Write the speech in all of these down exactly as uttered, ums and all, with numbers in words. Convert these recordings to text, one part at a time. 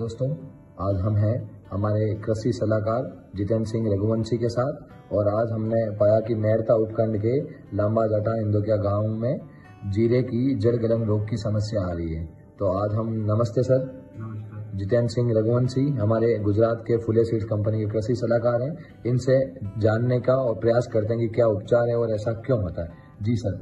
दोस्तों, आज हम हैं हमारे कृषि सलाहकार जितेंद्र सिंह रघुवंशी के साथ और आज हमने पाया कि मेड़ता उपखंड के लांबा जाटा इंदोकिया गांव में जीरे की जड़ गलन रोग की समस्या आ रही है। तो आज हम नमस्ते सर। नमस्कार। जितेंद्र सिंह रघुवंशी हमारे गुजरात के फुले सीड्स कंपनी के कृषि सलाहकार हैं। इनसे जानने का और प्रयास करते हैं कि क्या उपचार है और ऐसा क्यों होता है। जी सर।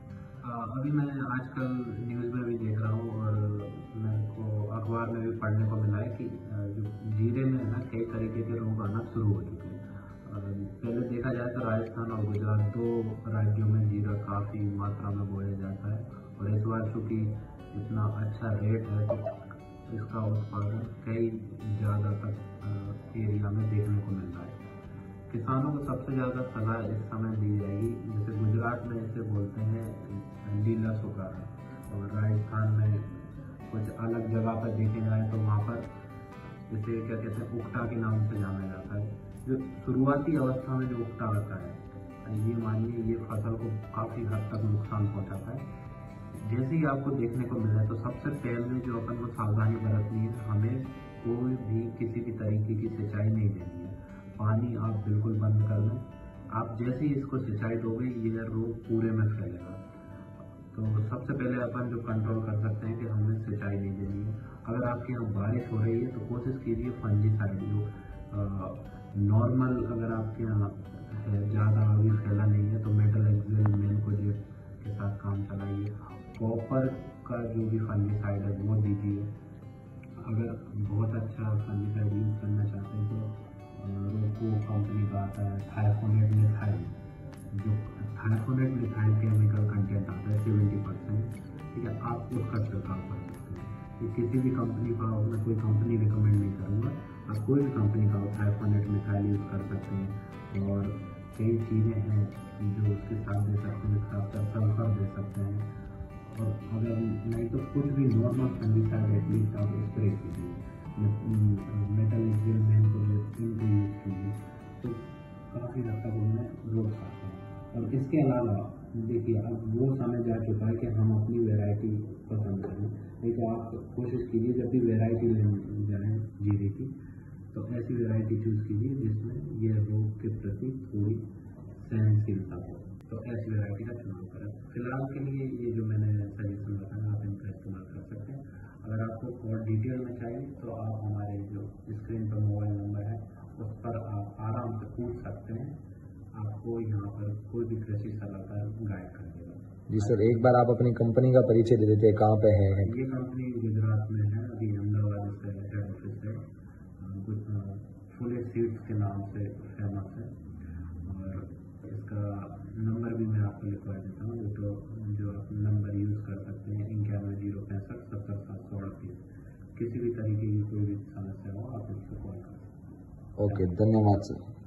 अभी मैं आजकल न्यूज़ में भी देख रहा हूँ और मेरे को अखबार में भी पढ़ने को मिला है कि जो जीरे में है ना कई तरीके के रोग आना शुरू हो चुके हैं। पहले देखा जाए तो राजस्थान और गुजरात दो राज्यों में जीरा काफ़ी मात्रा में बोया जाता है और इस बार चूँकि इतना अच्छा रेट है तो इसका उत्पादन कई ज़्यादा तक एरिया में देखने को मिल रहा है। किसानों को सबसे ज़्यादा सलाह इस समय दी जाएगी, जैसे गुजरात में इसे बोलते हैं लीला सुकारा और राजस्थान में कुछ अलग जगह पर देखे जाए तो वहाँ पर इसे क्या कहते हैं उकटा के नाम से जाना जाता है। जो शुरुआती अवस्था में जो उकटा होता है ये मानिए ये फसल को काफ़ी हद तक नुकसान पहुँचाता है। जैसे ही आपको देखने को मिला है तो सबसे पहले जो अपन को सावधानी बरतनी है, हमें कोई भी किसी भी तरीके की सिंचाई नहीं देनी है। पानी आप बिल्कुल बंद कर दें। आप जैसे ही इसको सिंचाई दोगे ये रोग पूरे में फैलेगा। तो सबसे पहले अपन जो कंट्रोल कर सकते हैं कि हमें सिंचाई नहीं देनी है। अगर आपके यहाँ बारिश हो रही है तो कोशिश कीजिए फंजीसाइड जो नॉर्मल अगर आपके यहाँ ज़्यादा अभी फैला नहीं है तो मेटलएक्सिल मेनकोजेब के साथ काम चलाइए। कॉपर का जो भी फंजीसाइड है वो दीजिए। अगर बहुत अच्छा फंजीसाइड यूज़ करना चाहते हैं तो रोको कंपनी का आता है थायोफोनेट मिथाइल, जो थायोफोनेट मिथाइल केमिकल कंटेंट आता है सेवेंटी परसेंट, ठीक है, आप उसका छिड़काव कर सकते हैं। ये किसी भी कंपनी का मैं कोई कंपनी रिकमेंड नहीं करूँगा, आप कोई भी कंपनी का थायोफोनेट मिथाइल यूज़ कर सकते हैं। और कई चीज़ें हैं जो उसके साथ दे सकते हैं, खासकर सल्फर दे सकते हैं। और अगर नहीं तो कुछ भी नॉर्मल फंजीसाइड एटलीस्ट आप स्प्रे कीजिए, मेटलएक्सिल मेनकोजेब इनको यूज़ कीजिए तो काफ़ी हद तक उनमें रोक सकते हैं। और इसके अलावा देखिए अब वो समय जा चुका है कि हम अपनी वैरायटी पसंद करें, नहीं तो आप कोशिश कीजिए जब भी वैरायटी लेने जाएँ जीरे की तो ऐसी वैरायटी चूज़ कीजिए जिसमें ये रोग के प्रति थोड़ी सहनशीलता हो, तो ऐसी वैरायटी का चुनाव करें। फिलहाल के लिए ये जो मैंने सजेशन बताया आप इनका इस्तेमाल कर सकते हैं। अगर आपको और डिटेल में चाहिए तो आप हमारे जो स्क्रीन पर मोबाइल नंबर है उस पर आप आराम से पूछ सकते हैं। आपको यहाँ पर कोई भी कृषि सलाहकार गाइड कर देगा। जी सर, एक बार आप अपनी कंपनी का परिचय दे देते हैं, कहाँ पे है? ये कंपनी गुजरात में है, अभी अहमदाबाद से हेड ऑफिस है, फुले सीड्स के नाम से फेमस है। और इसका नंबर भी मैं आपको लिखवा देता हूँ, तो जो आप नंबर यूज़ कर सकते हैं इक्यानवे जीरो पैंसठ सत्तर सात सौ अड़तीस। किसी भी तरीके की कोई भी समस्या हो आप इसको कॉल कर सकते हैं। ओके, धन्यवाद सर।